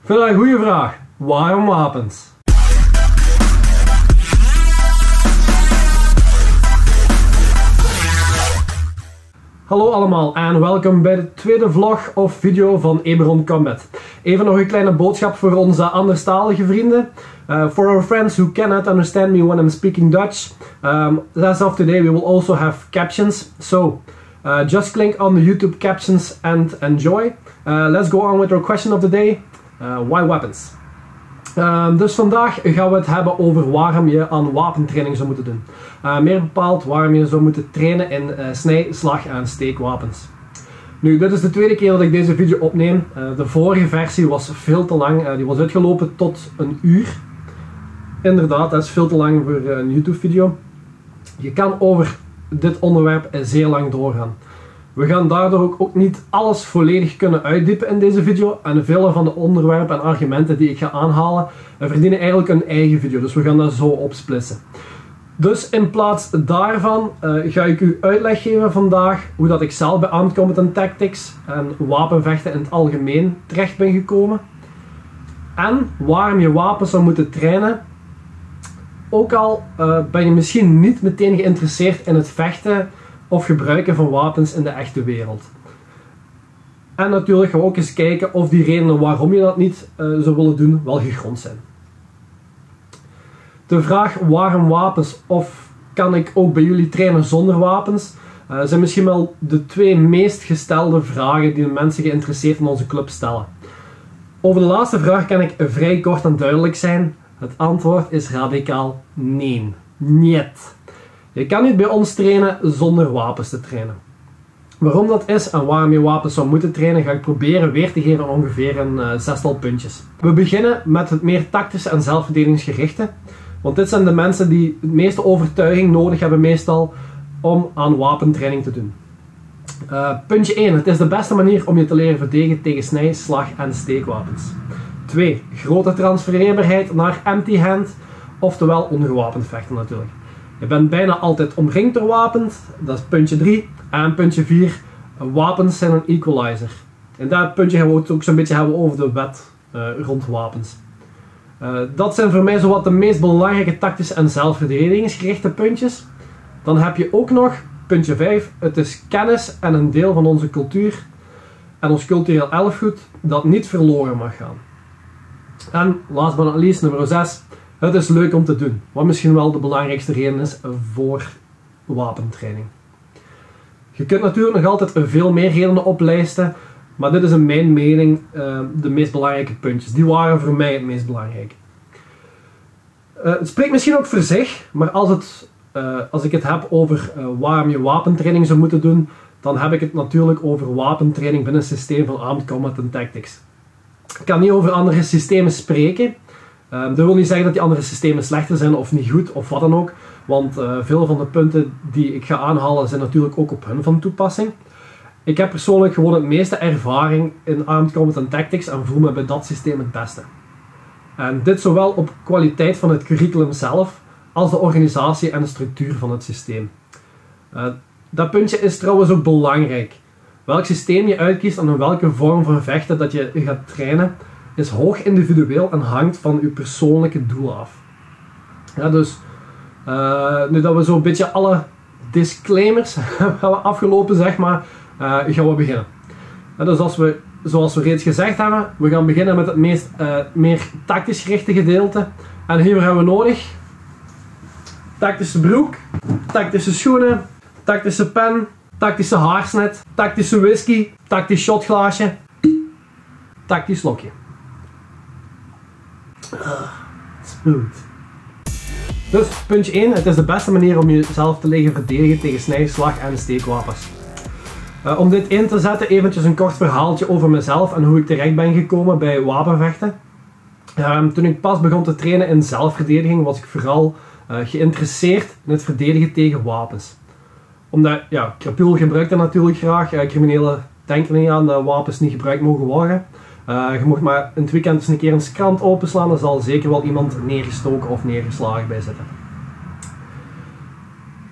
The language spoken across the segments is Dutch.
vind dat een goede vraag. Waarom wapens? Hallo allemaal en welkom bij de tweede vlog of video van Eberron Combat. Even nog een kleine boodschap voor onze anderstalige vrienden. For our friends who cannot understand me when I'm speaking Dutch, as of today we will also have captions. So just click on the YouTube captions and enjoy. Let's go on with our question of the day. Why weapons? Dus vandaag gaan we het hebben over waarom je aan wapentraining zou moeten doen. Meer bepaald waarom je zou moeten trainen in snij-, slag- en steekwapens. Nu, dit is de tweede keer dat ik deze video opneem. De vorige versie was veel te lang. Die was uitgelopen tot een uur. Inderdaad, dat is veel te lang voor een YouTube video. Je kan over dit onderwerp zeer lang doorgaan. We gaan daardoor ook niet alles volledig kunnen uitdiepen in deze video. En vele van de onderwerpen en argumenten die ik ga aanhalen verdienen eigenlijk een eigen video. Dus we gaan dat zo opsplitsen. Dus in plaats daarvan ga ik u uitleg geven vandaag hoe dat ik zelf bij Armed Combat & Tactics en wapenvechten in het algemeen terecht ben gekomen. En waarom je wapens zou moeten trainen. Ook al ben je misschien niet meteen geïnteresseerd in het vechten of gebruiken van wapens in de echte wereld. En natuurlijk gaan we ook eens kijken of die redenen waarom je dat niet zou willen doen wel gegrond zijn. De vraag waarom wapens of kan ik ook bij jullie trainen zonder wapens zijn misschien wel de twee meest gestelde vragen die de mensen geïnteresseerd in onze club stellen. Over de laatste vraag kan ik vrij kort en duidelijk zijn. Het antwoord is radicaal nee. Niet. Je kan niet bij ons trainen zonder wapens te trainen. Waarom dat is en waarom je wapens zou moeten trainen ga ik proberen weer te geven in ongeveer een zestal puntjes. We beginnen met het meer tactische en zelfverdedigingsgerichte. Want dit zijn de mensen die het meeste overtuiging nodig hebben meestal om aan wapentraining te doen. Puntje 1. Het is de beste manier om je te leren verdedigen tegen snij-, slag- en steekwapens. 2. Grote transfereerbaarheid naar empty hand, oftewel ongewapend vechten natuurlijk. Je bent bijna altijd omringd door wapens, dat is puntje 3. En puntje 4, wapens zijn een equalizer. En dat puntje gaan we het ook zo'n beetje hebben over de wet rond wapens. Dat zijn voor mij zowat de meest belangrijke tactische en zelfverdedigingsgerichte puntjes. Dan heb je ook nog puntje 5, het is kennis en een deel van onze cultuur en ons cultureel erfgoed dat niet verloren mag gaan. En last but not least, nummer 6. Het is leuk om te doen, wat misschien wel de belangrijkste reden is voor wapentraining. Je kunt natuurlijk nog altijd veel meer redenen oplijsten, maar dit is in mijn mening de meest belangrijke puntjes. Die waren voor mij het meest belangrijk. Het spreekt misschien ook voor zich, maar als ik het heb over waarom je wapentraining zou moeten doen, dan heb ik het natuurlijk over wapentraining binnen het systeem van Armed Combat & Tactics. Ik kan niet over andere systemen spreken. Dat wil niet zeggen dat die andere systemen slechter zijn of niet goed of wat dan ook. Want veel van de punten die ik ga aanhalen zijn natuurlijk ook op hun van toepassing. Ik heb persoonlijk gewoon het meeste ervaring in Armed Combat & Tactics en voel me bij dat systeem het beste. En dit zowel op kwaliteit van het curriculum zelf als de organisatie en de structuur van het systeem. Dat puntje is trouwens ook belangrijk. Welk systeem je uitkiest en in welke vorm van vechten dat je gaat trainen is hoog individueel en hangt van je persoonlijke doel af. Ja, dus nu dat we zo'n beetje alle disclaimers hebben afgelopen, zeg maar, gaan we beginnen. Ja, dus zoals we reeds gezegd hebben, we gaan beginnen met het meer tactisch gerichte gedeelte. En hier hebben we nodig tactische broek, tactische schoenen, tactische pen, tactische haarsnet, tactische whisky, tactisch shotglaasje, tactisch slokje. Smooth. Dus puntje 1, het is de beste manier om jezelf te leren verdedigen tegen snij-, slag- en steekwapens. Om dit in te zetten, eventjes een kort verhaaltje over mezelf en hoe ik terecht ben gekomen bij wapenvechten. Toen ik pas begon te trainen in zelfverdediging was ik vooral geïnteresseerd in het verdedigen tegen wapens. Omdat, ja, Krapul gebruikt dat natuurlijk graag. Criminelen denken niet aan dat wapens niet gebruikt mogen worden. Je mag maar in het weekend eens een keer een krant openslaan, er zal zeker wel iemand neergestoken of neergeslagen bij zitten.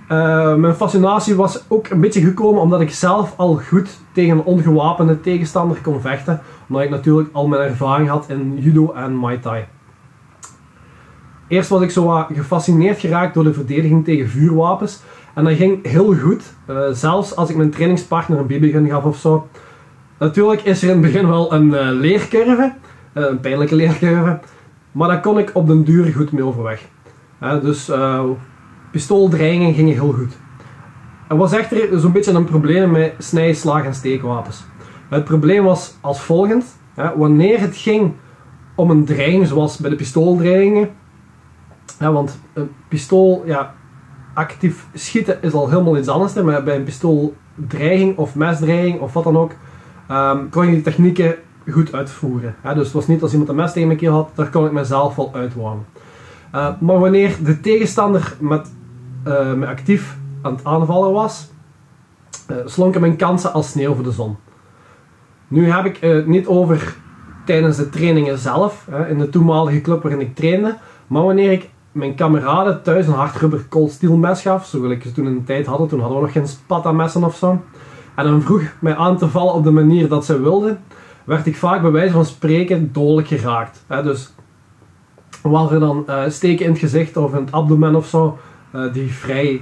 Mijn fascinatie was ook een beetje gekomen omdat ik zelf al goed tegen een ongewapende tegenstander kon vechten. Omdat ik natuurlijk al mijn ervaring had in judo en muay thai. Eerst was ik zo wat gefascineerd geraakt door de verdediging tegen vuurwapens. En dat ging heel goed, zelfs als ik mijn trainingspartner een BB-gun gaf of zo. Natuurlijk is er in het begin wel een leercurve, een pijnlijke leercurve. Maar daar kon ik op den duur goed mee overweg. Dus pistooldreigingen gingen heel goed. Er was echter zo'n beetje een probleem met snij-, slag- en steekwapens. Het probleem was als volgt. Wanneer het ging om een dreiging zoals bij de pistooldreigingen. Want een pistool, actief schieten is al helemaal iets anders. Maar bij een pistooldreiging of mesdreiging of wat dan ook, kon je die technieken goed uitvoeren. Dus het was niet als iemand een mes tegen mijn keel had, daar kon ik mezelf wel uitwonen. Maar wanneer de tegenstander met actief aan het aanvallen was, slonken mijn kansen als sneeuw voor de zon. Nu heb ik het niet over tijdens de trainingen zelf, in de toenmalige club waarin ik trainde, maar wanneer ik mijn kameraden thuis een hardrubber cold steel mes gaf, zoals ik ze toen in de tijd hadden, toen hadden we nog geen Sparta messen of zo, en dan vroeg mij aan te vallen op de manier dat ze wilden, werd ik vaak bij wijze van spreken dodelijk geraakt. Dus waren er dan steken in het gezicht of in het abdomen of zo, die vrij,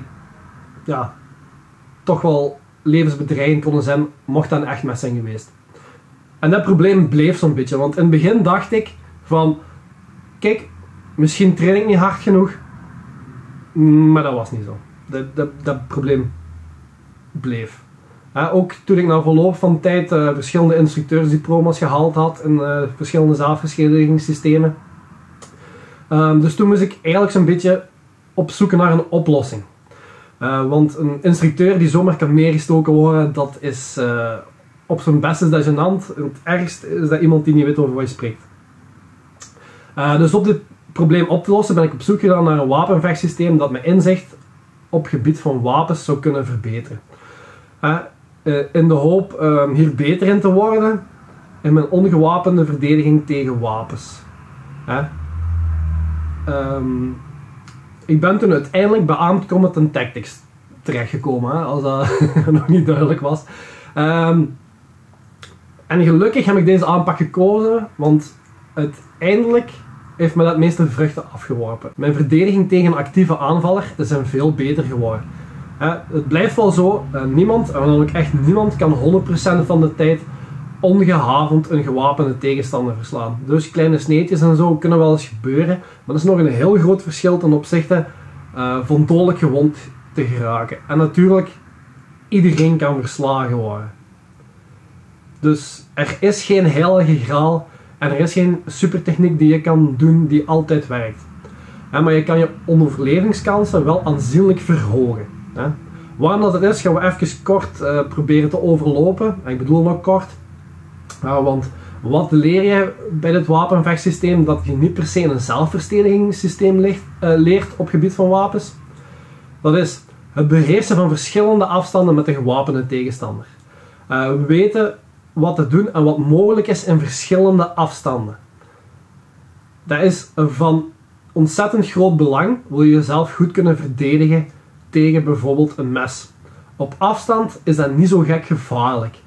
toch wel levensbedreigend konden zijn, mocht dat een echt mes zijn geweest. En dat probleem bleef zo'n beetje, want in het begin dacht ik van, kijk, misschien train ik niet hard genoeg, maar dat was niet zo. Dat probleem bleef. Ook toen ik na verloop van tijd verschillende instructeursdiploma's gehaald had in verschillende zelfverschedigingssystemen. Dus toen moest ik eigenlijk zo'n beetje op zoek naar een oplossing. Want een instructeur die zomaar kan neergestoken worden, dat is op zijn best is dat gênant. Het ergst is dat iemand die niet weet over wat je spreekt. Dus om dit probleem op te lossen ben ik op zoek gegaan naar een wapenvechtsysteem dat mijn inzicht op het gebied van wapens zou kunnen verbeteren. In de hoop hier beter in te worden in mijn ongewapende verdediging tegen wapens. Ik ben toen uiteindelijk bij Armed Combat & Tactics terechtgekomen, als dat nog niet duidelijk was. En gelukkig heb ik deze aanpak gekozen, want uiteindelijk heeft me dat meeste vruchten afgeworpen. Mijn verdediging tegen een actieve aanvaller is veel beter geworden. Het blijft wel zo, niemand, en dan ook echt niemand, kan 100% van de tijd ongehavend een gewapende tegenstander verslaan. Dus kleine sneetjes en zo kunnen wel eens gebeuren, maar dat is nog een heel groot verschil ten opzichte van dodelijk gewond te geraken. En natuurlijk, iedereen kan verslagen worden. Dus er is geen heilige graal en er is geen supertechniek die je kan doen die altijd werkt. Maar je kan je onoverlevingskansen wel aanzienlijk verhogen. Waarom dat is, gaan we even kort proberen te overlopen. Ik bedoel nog kort. Want wat leer je bij dit wapenvechtsysteem? Dat je niet per se een zelfverdedigingssysteem leert op het gebied van wapens. Dat is het beheersen van verschillende afstanden met een gewapende tegenstander. We weten wat te doen en wat mogelijk is in verschillende afstanden. Dat is van ontzettend groot belang. Wil je jezelf goed kunnen verdedigen tegen bijvoorbeeld een mes. Op afstand is dat niet zo gek gevaarlijk.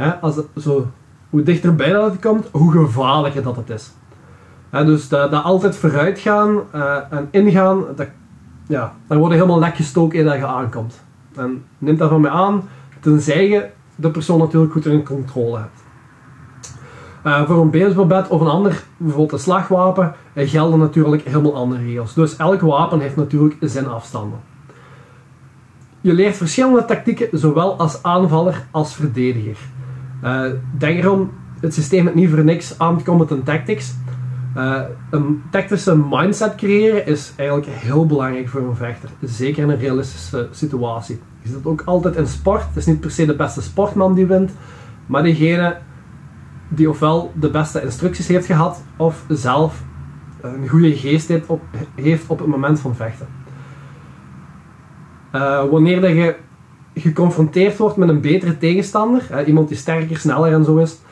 Hoe dichterbij dat het komt, hoe gevaarlijker dat het is. Dus dat altijd vooruit gaan en ingaan, dan word je helemaal lek gestoken eer dat je aankomt. En neem dat van mij aan, tenzij je de persoon natuurlijk goed in controle hebt. Voor een baseballbat of een ander, bijvoorbeeld een slagwapen, gelden natuurlijk helemaal andere regels. Dus elk wapen heeft natuurlijk zijn afstanden. Je leert verschillende tactieken, zowel als aanvaller als verdediger. Denk erom, het systeem het niet voor niks Armed Combat & Tactics. Een tactische mindset creëren is eigenlijk heel belangrijk voor een vechter. Zeker in een realistische situatie. Je ziet het ook altijd in sport. Het is niet per se de beste sportman die wint, maar degene die ofwel de beste instructies heeft gehad, of zelf een goede geest heeft op het moment van vechten. Wanneer dat je geconfronteerd wordt met een betere tegenstander, iemand die sterker, sneller en zo is,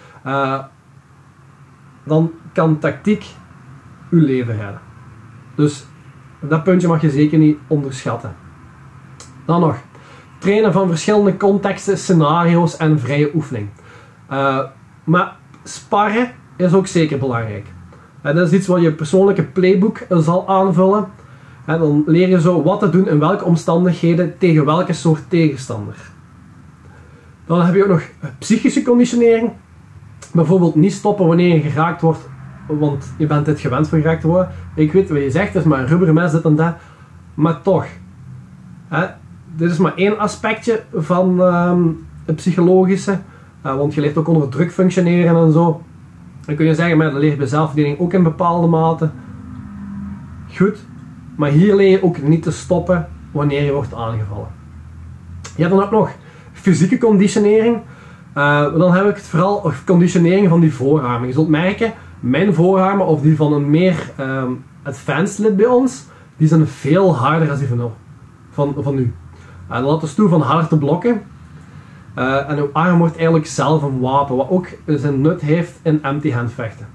dan kan tactiek uw leven redden. Dus dat puntje mag je zeker niet onderschatten. Dan nog, trainen van verschillende contexten, scenario's en vrije oefening. Maar sparren is ook zeker belangrijk. Dat is iets wat je persoonlijke playbook zal aanvullen. Dan leer je zo wat te doen in welke omstandigheden tegen welke soort tegenstander. Dan heb je ook nog psychische conditionering. Bijvoorbeeld niet stoppen wanneer je geraakt wordt, want je bent dit gewend van geraakt te worden. Ik weet wat je zegt, het is maar een rubberen mes, dit en dat. Maar toch. Dit is maar één aspectje van het psychologische. Want je leert ook onder druk functioneren en zo. Dan kun je zeggen, maar dat leer je bij zelfverdediging ook in bepaalde mate. Goed. Maar hier leer je ook niet te stoppen wanneer je wordt aangevallen. Je hebt dan ook nog fysieke conditionering. Dan heb ik het vooral over conditionering van die voorarmen. Je zult merken, mijn voorarmen of die van een meer advanced lid bij ons, die zijn veel harder dan die van u. Dat laat dus toe van harder te blokken. En uw arm wordt eigenlijk zelf een wapen, wat ook zijn nut heeft in empty-hand vechten.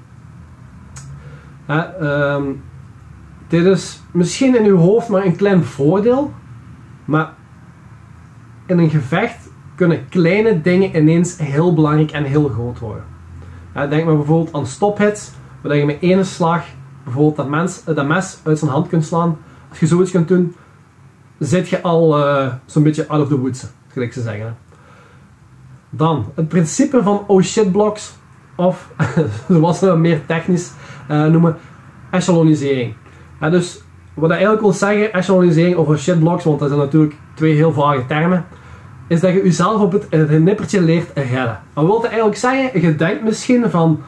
Dit is misschien in uw hoofd maar een klein voordeel, maar in een gevecht kunnen kleine dingen ineens heel belangrijk en heel groot worden. Denk maar bijvoorbeeld aan stophits, waar je met één slag bijvoorbeeld dat mes uit zijn hand kunt slaan. Als je zoiets kunt doen, zit je al zo'n beetje out of the woods, gelijk ze zeggen. Dan, het principe van oh shit blocks, of zoals we meer technisch noemen, echelonisering. Dus wat ik eigenlijk wil zeggen, echelonisering of oh shit blocks, want dat zijn natuurlijk twee heel vage termen, is dat je jezelf op het nippertje leert redden. Wat wil dat eigenlijk zeggen? Je denkt misschien van,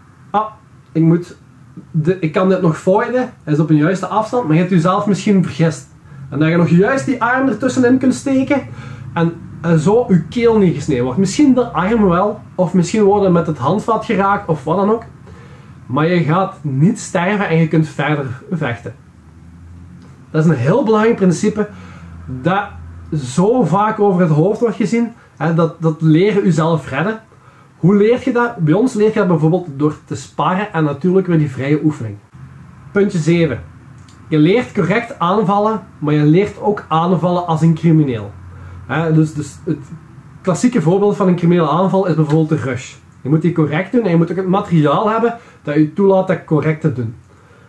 ik kan dit nog voiden, hij is op een juiste afstand, maar je hebt jezelf misschien vergist. En dat je nog juist die arm ertussenin kunt steken en zo je keel niet gesneden wordt. Misschien de arm wel, of misschien worden met het handvat geraakt, of wat dan ook. Maar je gaat niet sterven en je kunt verder vechten. Dat is een heel belangrijk principe dat zo vaak over het hoofd wordt gezien. Dat leren jezelf redden. Hoe leer je dat? Bij ons leer je dat bijvoorbeeld door te sparren en natuurlijk weer die vrije oefening. Puntje 7. Je leert correct aanvallen, maar je leert ook aanvallen als een crimineel. Dus het klassieke voorbeeld van een criminele aanval is bijvoorbeeld de rush. Je moet die correct doen en je moet ook het materiaal hebben dat je toelaat dat correct te doen.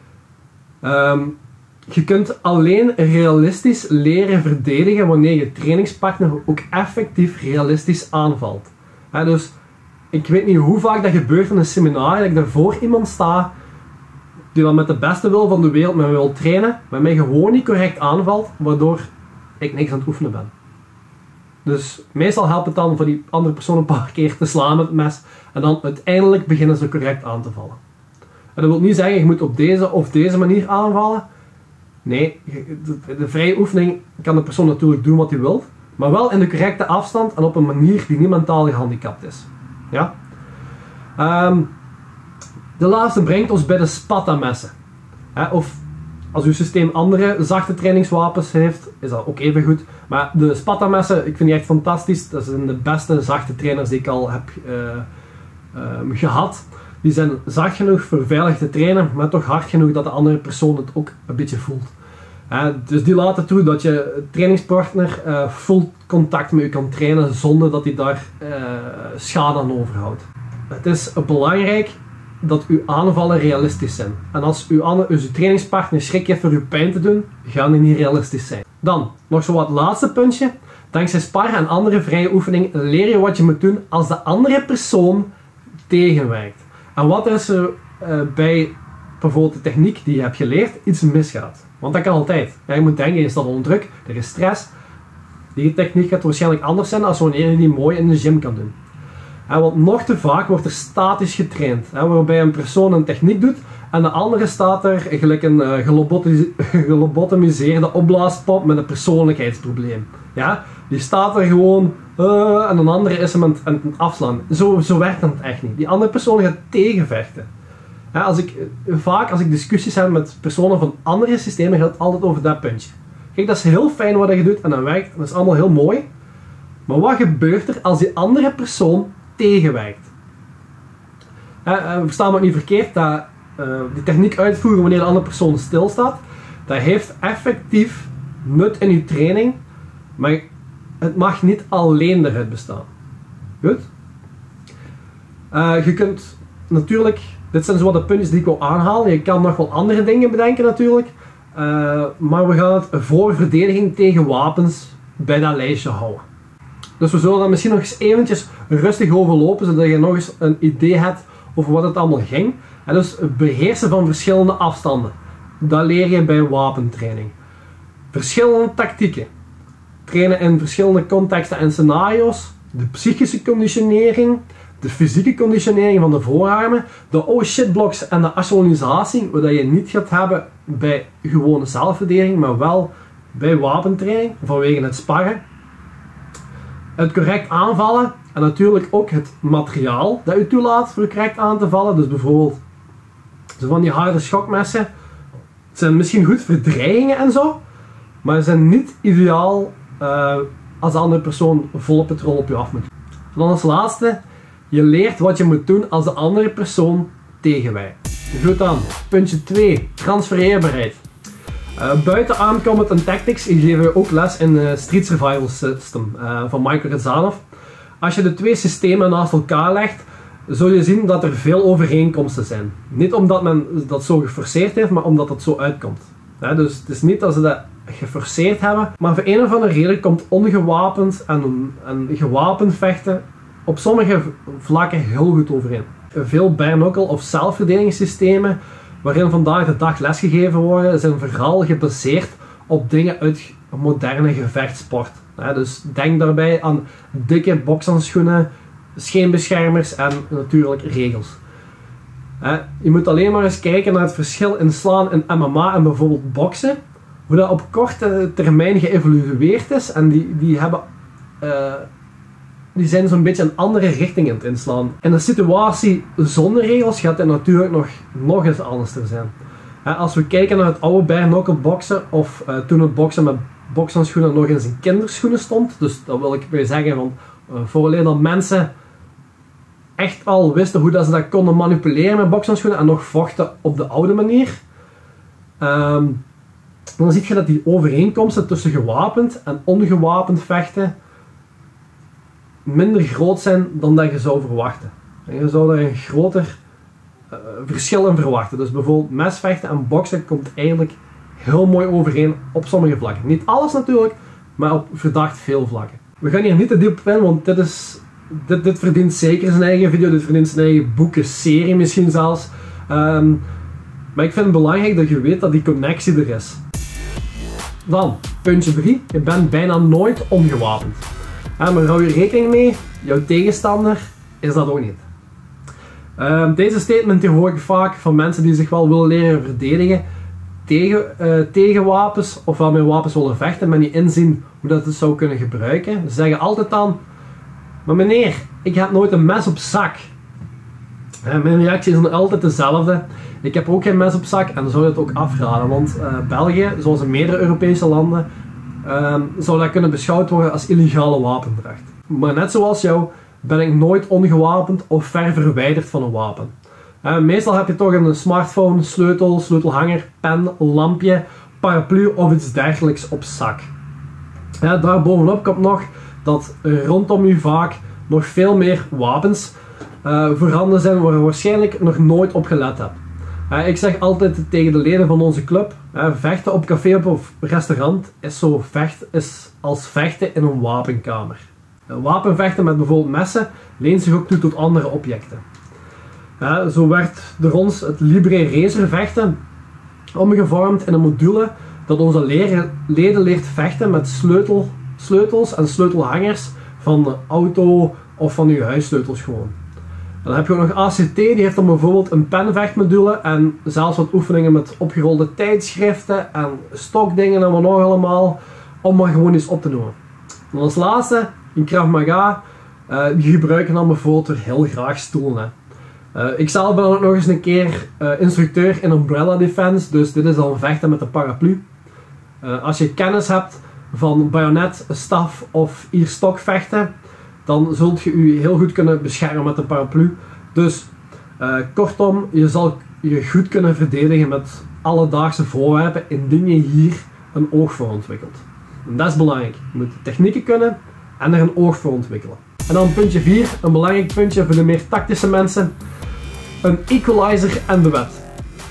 Je kunt alleen realistisch leren verdedigen wanneer je trainingspartner ook effectief realistisch aanvalt. Dus ik weet niet hoe vaak dat gebeurt in een seminar, dat ik daar voor iemand sta die dan met de beste wil van de wereld met mij wil trainen, maar mij gewoon niet correct aanvalt, waardoor ik niks aan het oefenen ben. Dus meestal helpt het dan voor die andere persoon een paar keer te slaan met het mes en dan uiteindelijk beginnen ze correct aan te vallen. En dat wil niet zeggen, je moet op deze of deze manier aanvallen. Nee, de vrije oefening kan de persoon natuurlijk doen wat hij wil, maar wel in de correcte afstand en op een manier die niet mentaal gehandicapt is. Ja? De laatste brengt ons bij de spatamessen. Of als uw systeem andere zachte trainingswapens heeft, is dat ook even goed. Maar de spatamessen, ik vind die echt fantastisch. Dat zijn de beste zachte trainers die ik al heb gehad. Die zijn zacht genoeg voor veilig te trainen, maar toch hard genoeg dat de andere persoon het ook een beetje voelt. Dus die laten toe dat je trainingspartner full contact met je kan trainen zonder dat hij daar schade aan overhoudt. Het is belangrijk dat uw aanvallen realistisch zijn. En als uw trainingspartner schrik heeft voor uw pijn te doen, gaan die niet realistisch zijn. Dan, nog zo wat laatste puntje. Dankzij sparren en andere vrije oefening leer je wat je moet doen als de andere persoon tegenwerkt. En wat is er bij bijvoorbeeld de techniek die je hebt geleerd iets misgaat? Want dat kan altijd. Je moet denken, je staat onder druk, er is stress. Die techniek gaat waarschijnlijk anders zijn als wanneer je die mooi in de gym kan doen. Want nog te vaak wordt er statisch getraind, waarbij een persoon een techniek doet en de andere staat er gelijk een gelobotomiseerde opblaaspop met een persoonlijkheidsprobleem. Ja? Die staat er gewoon en een andere is hem aan het afslaan. Zo werkt het echt niet. Die andere persoon gaat tegenvechten. Vaak als ik discussies heb met personen van andere systemen gaat het altijd over dat puntje. Kijk, dat is heel fijn wat je doet en dat werkt. Dat is allemaal heel mooi. Maar wat gebeurt er als die andere persoon tegenwerkt? Versta me ook niet verkeerd, dat die techniek uitvoeren wanneer de andere persoon stilstaat, dat heeft effectief nut in je training, Maar het mag niet alleen eruit bestaan. Goed? Je kunt natuurlijk, dit zijn zo wat de puntjes die ik wil aanhalen. Je kan nog wel andere dingen bedenken natuurlijk. Maar we gaan het voor verdediging tegen wapens bij dat lijstje houden. Dus we zullen dat misschien nog eens eventjes rustig overlopen, zodat je nog eens een idee hebt over wat het allemaal ging. En dus beheersen van verschillende afstanden. Dat leer je bij wapentraining. Verschillende tactieken. Trainen in verschillende contexten en scenario's. De psychische conditionering. De fysieke conditionering van de voorarmen. De oh shit blocks en de actualisatie. Wat je niet gaat hebben bij gewone zelfverdediging, maar wel bij wapentraining. Vanwege het sparren. Het correct aanvallen. En natuurlijk ook het materiaal dat u toelaat voor correct aan te vallen. Dus bijvoorbeeld zo van die harde schokmessen. Het zijn misschien goed voor dreigingen en zo. Maar ze zijn niet ideaal als de andere persoon volle patrol op je af moet. En dan als laatste. Je leert wat je moet doen als de andere persoon tegenwijkt. Goed dan. Puntje 2. Transfereerbaarheid. Buiten Armed Combat and Tactics geven we ook les in Street Survival System van Michael Rezanov. Als je de twee systemen naast elkaar legt, zul je zien dat er veel overeenkomsten zijn. Niet omdat men dat zo geforceerd heeft, maar omdat het zo uitkomt. Dus het is niet dat ze dat geforceerd hebben, maar voor een of andere reden komt ongewapend en gewapend vechten op sommige vlakken heel goed overeen. Veel bare-knuckle of zelfverdedigingssystemen waarin vandaag de dag lesgegeven worden, zijn vooral gebaseerd op dingen uit moderne gevechtssport. Dus denk daarbij aan dikke bokshandschoenen, scheenbeschermers en natuurlijk regels. Je moet alleen maar eens kijken naar het verschil in slaan in MMA en bijvoorbeeld boksen. Hoe dat op korte termijn geëvolueerd is en die zijn zo'n beetje een andere richting in het inslaan. In een situatie zonder regels gaat het natuurlijk nog eens anders zijn. Als we kijken naar het oude bare-knuckle boksen of toen het boksen met bokshandschoenen nog eens in kinderschoenen stond. Dus dat wil ik weer zeggen van vooraleer dat mensen echt al wisten hoe dat ze dat konden manipuleren met bokshandschoenen en nog vochten op de oude manier. Dan zie je dat die overeenkomsten tussen gewapend en ongewapend vechten minder groot zijn dan dat je zou verwachten. En je zou daar een groter verschil in verwachten. Dus bijvoorbeeld mesvechten en boksen komt eigenlijk heel mooi overeen op sommige vlakken. Niet alles natuurlijk, maar op verdacht veel vlakken. We gaan hier niet te diep op in, want dit verdient zeker zijn eigen video. Dit verdient zijn eigen boeken, serie misschien zelfs. Maar ik vind het belangrijk dat je weet dat die connectie er is. Dan, puntje 3. Je bent bijna nooit ongewapend. Maar hou je rekening mee, jouw tegenstander is dat ook niet. Deze statement hoor ik vaak van mensen die zich wel willen leren verdedigen tegen wapens, of wel met wapens willen vechten, maar niet inzien hoe dat het zou kunnen gebruiken. Ze zeggen altijd dan, maar meneer, ik heb nooit een mes op zak. Mijn reactie is dan altijd dezelfde. Ik heb ook geen mes op zak en zou het ook afraden, want België, zoals in meerdere Europese landen, zou dat kunnen beschouwd worden als illegale wapendracht. Maar net zoals jou ben ik nooit ongewapend of ver verwijderd van een wapen. Meestal heb je toch een smartphone, sleutel, sleutelhanger, pen, lampje, paraplu of iets dergelijks op zak. Daarbovenop komt nog dat rondom u vaak nog veel meer wapens voorhanden zijn waar je waarschijnlijk nog nooit op gelet hebt. Ik zeg altijd tegen de leden van onze club, vechten op café of restaurant is als vechten in een wapenkamer. Wapenvechten met bijvoorbeeld messen leent zich ook toe tot andere objecten. Zo werd door ons het Libre Racer vechten omgevormd in een module dat onze leden leert vechten met sleutels en sleutelhangers van de auto of van uw huissleutels gewoon. Dan heb je ook nog ACT, die heeft dan bijvoorbeeld een penvechtmodule en zelfs wat oefeningen met opgerolde tijdschriften en stokdingen en wat nog allemaal, om maar gewoon eens op te noemen. En als laatste, in Krav Maga, die gebruiken dan bijvoorbeeld heel graag stoelen. Ik zelf ben ook nog eens een keer instructeur in Umbrella Defense, dus dit is dan vechten met de paraplu. Als je kennis hebt van bajonet, staf of stokvechten, dan zult je je heel goed kunnen beschermen met de paraplu. Dus kortom, je zal je goed kunnen verdedigen met alledaagse voorwerpen indien je hier een oog voor ontwikkelt. En dat is belangrijk. Je moet technieken kunnen en er een oog voor ontwikkelen. En dan puntje 4, een belangrijk puntje voor de meer tactische mensen. Een equalizer en de wet.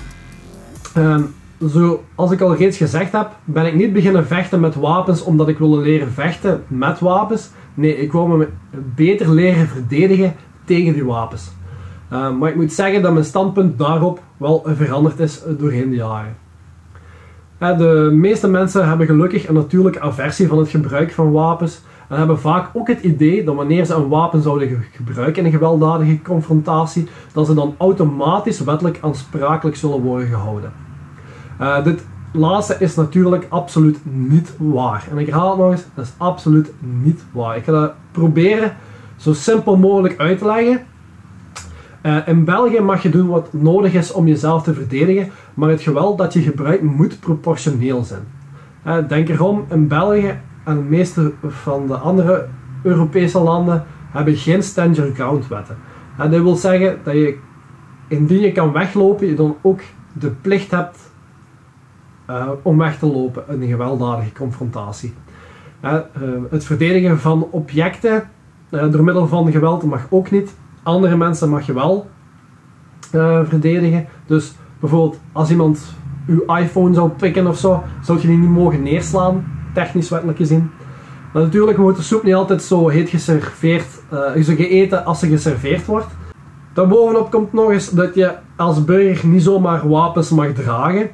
Zoals ik al reeds gezegd heb, ben ik niet beginnen vechten met wapens omdat ik wilde leren vechten met wapens. Nee, ik wou me beter leren verdedigen tegen die wapens. Maar ik moet zeggen dat mijn standpunt daarop wel veranderd is doorheen de jaren. De meeste mensen hebben gelukkig een natuurlijke aversie van het gebruik van wapens en hebben vaak ook het idee dat wanneer ze een wapen zouden gebruiken in een gewelddadige confrontatie, dat ze dan automatisch wettelijk aansprakelijk zullen worden gehouden. Dit laatste is natuurlijk absoluut niet waar. En ik herhaal het nog eens, dat is absoluut niet waar. Ik ga dat proberen zo simpel mogelijk uit te leggen. In België mag je doen wat nodig is om jezelf te verdedigen, maar het geweld dat je gebruikt moet proportioneel zijn. Denk erom, in België en de meeste van de andere Europese landen hebben geen stand your ground wetten. Dat wil zeggen dat je, indien je kan weglopen, je dan ook de plicht hebt om weg te lopen in een gewelddadige confrontatie. Het verdedigen van objecten door middel van geweld mag ook niet. Andere mensen mag je wel verdedigen. Dus bijvoorbeeld als iemand uw iPhone zou pikken of zo, zou je die niet mogen neerslaan, technisch wettelijk gezien. Maar natuurlijk wordt de soep niet altijd zo heet geserveerd, zo geëten als ze geserveerd wordt. Daarbovenop komt nog eens dat je als burger niet zomaar wapens mag dragen.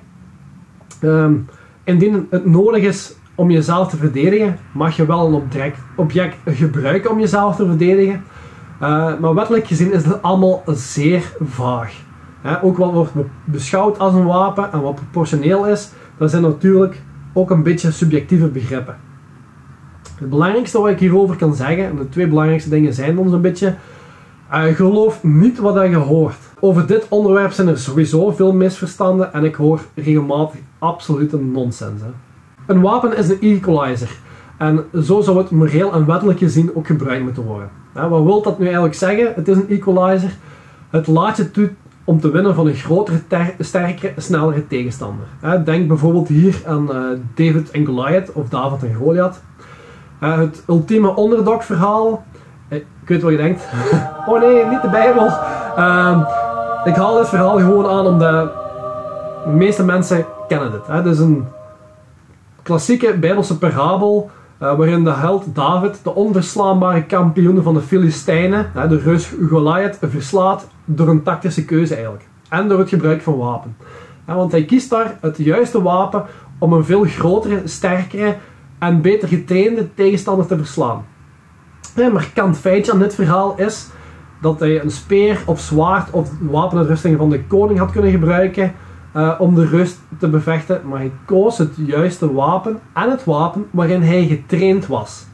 Indien het nodig is om jezelf te verdedigen, mag je wel een object gebruiken om jezelf te verdedigen. Maar wettelijk gezien is het allemaal zeer vaag. Ook wat wordt beschouwd als een wapen en wat proportioneel is, dat zijn natuurlijk ook een beetje subjectieve begrippen. Het belangrijkste wat ik hierover kan zeggen, en de twee belangrijkste dingen zijn dan zo'n beetje, geloof niet wat je hoort. Over dit onderwerp zijn er sowieso veel misverstanden en ik hoor regelmatig absolute nonsens. Een wapen is een equalizer en zo zou het moreel en wettelijk gezien ook gebruikt moeten worden. Wat wil dat nu eigenlijk zeggen? Het is een equalizer. Het laat je toe om te winnen van een grotere, sterkere, snellere tegenstander. Denk bijvoorbeeld hier aan David en Goliath of David en Goliath. Het ultieme underdog verhaal. Ik weet wat je denkt. Oh nee, niet de Bijbel. Ik haal dit verhaal gewoon aan omdat de meeste mensen kennen dit. Het is een klassieke Bijbelse parabel waarin de held David de onverslaanbare kampioen van de Filistijnen, de reus Goliath, verslaat door een tactische keuze eigenlijk. En door het gebruik van wapen. Want hij kiest daar het juiste wapen om een veel grotere, sterkere en beter getrainde tegenstander te verslaan. Een markant feitje aan dit verhaal is dat hij een speer of zwaard of wapenuitrusting van de koning had kunnen gebruiken om de reus te bevechten, maar hij koos het juiste wapen en het wapen waarin hij getraind was.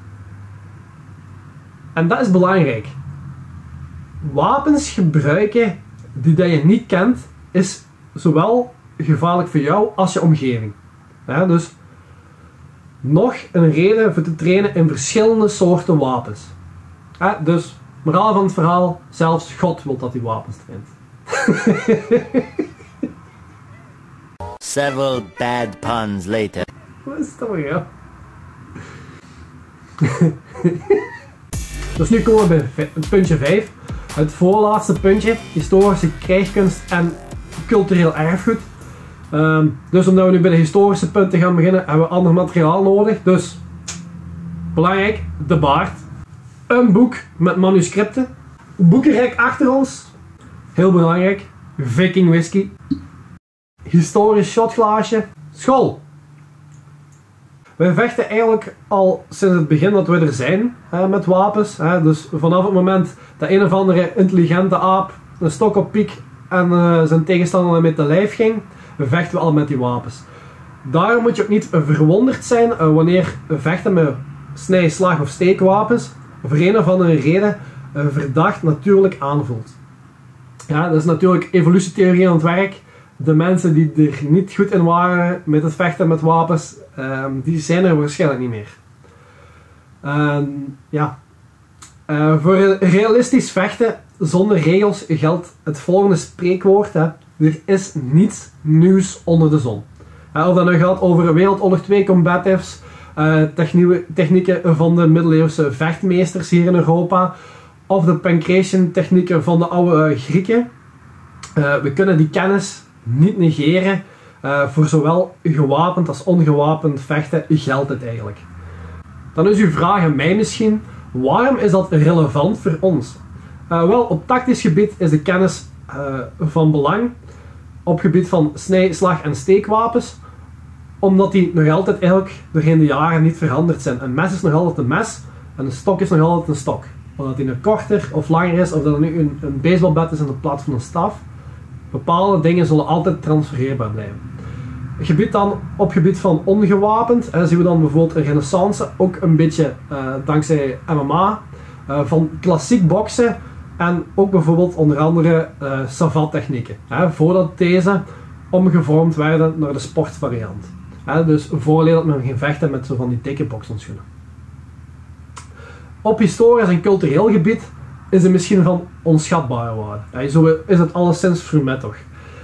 En dat is belangrijk. Wapens gebruiken die dat je niet kent, is zowel gevaarlijk voor jou als je omgeving. Dus nog een reden voor te trainen in verschillende soorten wapens. Dus, moraal van het verhaal, zelfs God wil dat hij wapens traint. Several bad puns later. Wat is dat weer, ja? Dus nu komen we bij puntje 5. Het voorlaatste puntje, historische krijgskunst en cultureel erfgoed. Dus omdat we nu bij de historische punten gaan beginnen, hebben we ander materiaal nodig. Dus, belangrijk, de baard. Een boek met manuscripten. Boekenrek achter ons. Heel belangrijk. Viking whisky. Historisch shotglaasje. School. Wij vechten eigenlijk al sinds het begin dat we er zijn met wapens. Dus vanaf het moment dat een of andere intelligente aap een stok op piek en zijn tegenstander met de lijf ging, vechten we al met die wapens. Daarom moet je ook niet verwonderd zijn wanneer we vechten met snij-, slag- of steekwapens voor een of andere reden verdacht natuurlijk aanvoelt. Dat is natuurlijk evolutietheorie aan het werk. De mensen die er niet goed in waren met het vechten met wapens, die zijn er waarschijnlijk niet meer. Voor realistisch vechten zonder regels geldt het volgende spreekwoord. Er is niets nieuws onder de zon. Of dat nu gaat over Wereldoorlog 2 combatives, technieken van de middeleeuwse vechtmeesters hier in Europa, of de pancration technieken van de oude Grieken. We kunnen die kennis niet negeren. Voor zowel gewapend als ongewapend vechten geldt het eigenlijk. Dan is uw vraag aan mij misschien, waarom is dat relevant voor ons? Wel, op tactisch gebied is de kennis van belang op gebied van snij-, slag- en steekwapens, omdat die nog altijd eigenlijk doorheen de jaren niet veranderd zijn. Een mes is nog altijd een mes en een stok is nog altijd een stok. Of dat die nu korter of langer is, of dat het nu een baseballbat is in plaats van een staf. Bepaalde dingen zullen altijd transfereerbaar blijven. Op gebied van ongewapend zien we dan bijvoorbeeld een renaissance, ook een beetje dankzij MMA, van klassiek boksen en ook bijvoorbeeld onder andere savate technieken. Voordat deze omgevormd werden naar de sportvariant. Dus voorheen dat men ging vechten met zo van die dikke bokshandschoenen. Op historisch en cultureel gebied is het misschien van onschatbare waarde. Zo is het alleszins voor mij toch.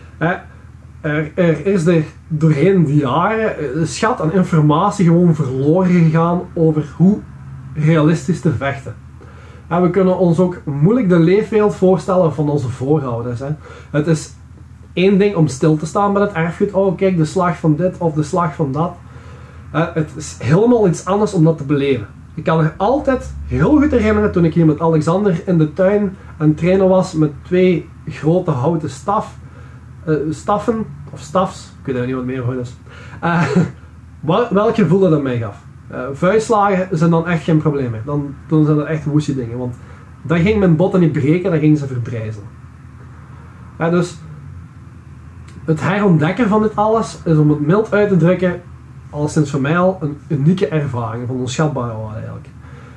Er is er doorheen de jaren een schat aan informatie gewoon verloren gegaan over hoe realistisch te vechten. We kunnen ons ook moeilijk de leefwereld voorstellen van onze voorouders. Het is één ding om stil te staan bij het erfgoed. Oh kijk, de slag van dit of de slag van dat. Het is helemaal iets anders om dat te beleven. Ik kan er altijd heel goed herinneren toen ik hier met Alexander in de tuin aan het trainen was met 2 grote houten staffen, of stafs, ik weet niet wat meer voor is. Welk gevoel dat mij gaf. Vuistslagen zijn dan echt geen probleem meer. Dan zijn dat echt woestie dingen, want dan ging mijn botten niet breken, dan gingen ze verbrijzelen. Dus het herontdekken van dit alles is, om het mild uit te drukken, alleszins voor mij al een unieke ervaring, van onschatbare waarde eigenlijk.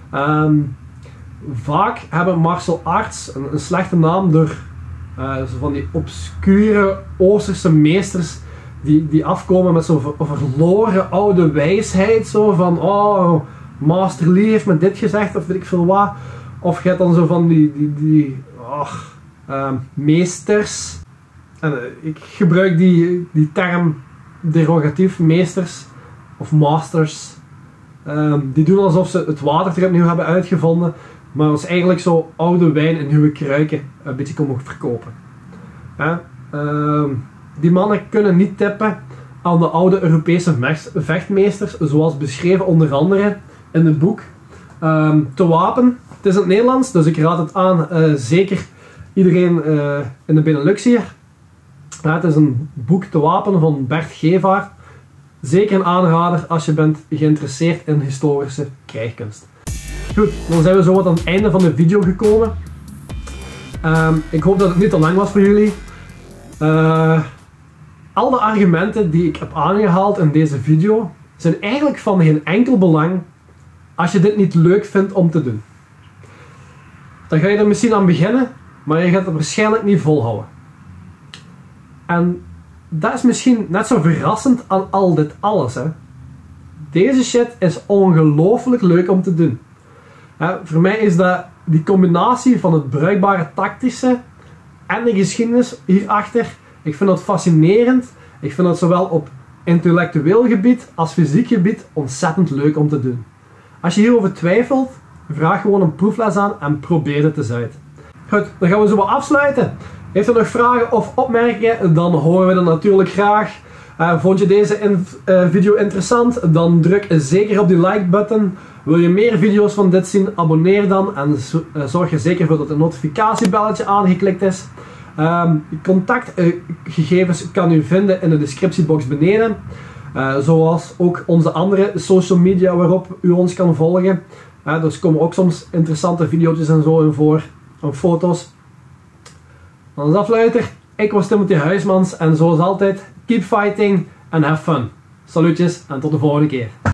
Vaak hebben martial arts een slechte naam door van die obscure Oosterse meesters die afkomen met zo'n verloren oude wijsheid, zo van oh, Master Lee heeft me dit gezegd of weet ik veel wat. Of je hebt dan zo van die meesters, en ik gebruik die term derogatief, meesters of masters, die doen alsof ze het water terug opnieuw hebben uitgevonden, maar dat is eigenlijk zo oude wijn in nieuwe kruiken een beetje komen verkopen. Die mannen kunnen niet tippen aan de oude Europese vechtmeesters, zoals beschreven onder andere in het boek Te Wapen. Het is in het Nederlands, dus ik raad het aan, zeker iedereen in de Benelux hier. Het is een boek Te Wapen van Bert Gevaert. Zeker een aanrader als je bent geïnteresseerd in historische krijgkunst. Goed, dan zijn we zo wat aan het einde van de video gekomen. Ik hoop dat het niet te lang was voor jullie. Al de argumenten die ik heb aangehaald in deze video zijn eigenlijk van geen enkel belang als je dit niet leuk vindt om te doen. Dan ga je er misschien aan beginnen, maar je gaat het waarschijnlijk niet volhouden. En dat is misschien net zo verrassend aan al dit alles. Deze shit is ongelooflijk leuk om te doen. Voor mij is dat die combinatie van het bruikbare tactische en de geschiedenis hierachter. Ik vind dat fascinerend. Ik vind dat zowel op intellectueel gebied als fysiek gebied ontzettend leuk om te doen. Als je hierover twijfelt, vraag gewoon een proefles aan en probeer het eens uit. Goed, dan gaan we zo wat afsluiten. Heeft u nog vragen of opmerkingen? Dan horen we dat natuurlijk graag. Vond je deze video interessant? Dan druk zeker op die like button. Wil je meer video's van dit zien? Abonneer dan en zorg er zeker voor dat het notificatiebelletje aangeklikt is. Contactgegevens kan u vinden in de descriptiebox beneden. Zoals ook onze andere social media waarop u ons kan volgen. Dus komen ook soms interessante video's en zo in voor, en foto's. Als afsluiter, ik was Timothy Huismans en zoals altijd, keep fighting and have fun. Salutjes en tot de volgende keer.